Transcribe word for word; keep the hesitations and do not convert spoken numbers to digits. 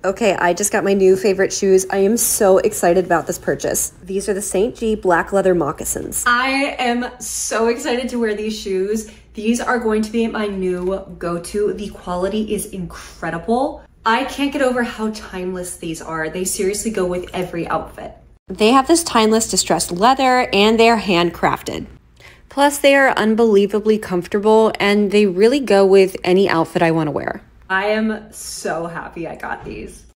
Okay, I just got my new favorite shoes. I am so excited about this purchase. These are the Saint G black leather moccasins. I am so excited to wear these shoes. These are going to be my new go-to. The quality is incredible. I can't get over how timeless these are. They seriously go with every outfit. They have this timeless distressed leather and they are handcrafted. Plus, they are unbelievably comfortable and they really go with any outfit I want to wear. I am so happy I got these.